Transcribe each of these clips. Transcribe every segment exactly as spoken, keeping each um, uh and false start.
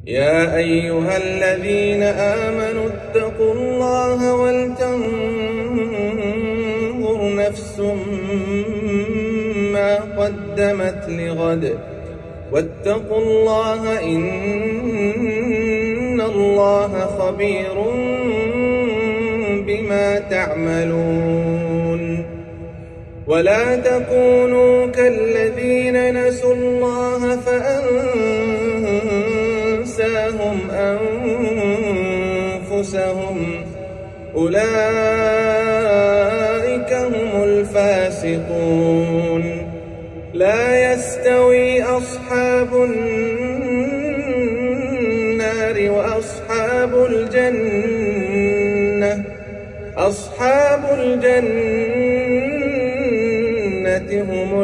يا أيها الذين آمنوا اتقوا الله ولتنظر نفس ما قدمت لغد واتقوا الله إن الله خبير بما تعملون. ولا تكونوا كالذين نسوا الله فأنساهم أنفسهم أولئك هم الفاسقون. لا يستوي أصحاب النار وأصحاب الجنة أصحاب الجنة هم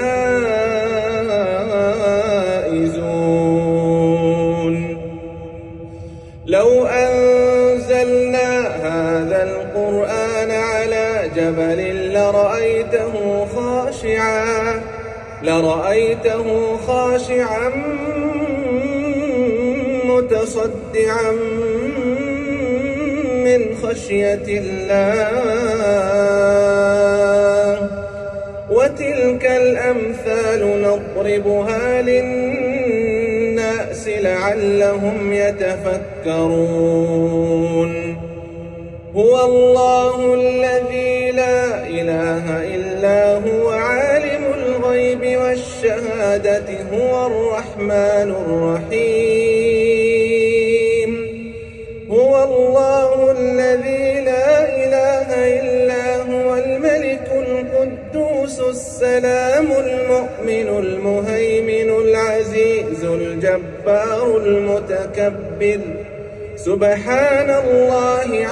الفائزون. لو أنزلنا هذا القرآن على جبل لرأيته خاشعا لرأيته خاشعا متصدعا من خشية الله. وتلك الأمثال نضربها للناس لعلهم يتفكرون. هو الله الذي لا إله إلا هو عالم الغيب والشهادة هو الرحمن الرحيم. هو الله الذي لا إله إلا هو الملك القدوس السلام المؤمن المهيمن العزيز الجبار المتكبر سبحان الله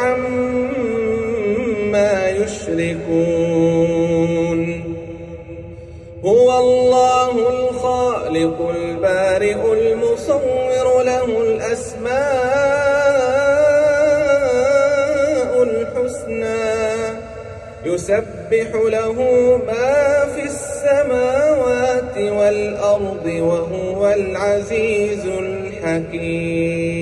عما يشركون. هو الله الخالق البارئ المصور له الأسماء الحسنى يسبح له ما في السماوات والأرض وهو العزيز الحكيم.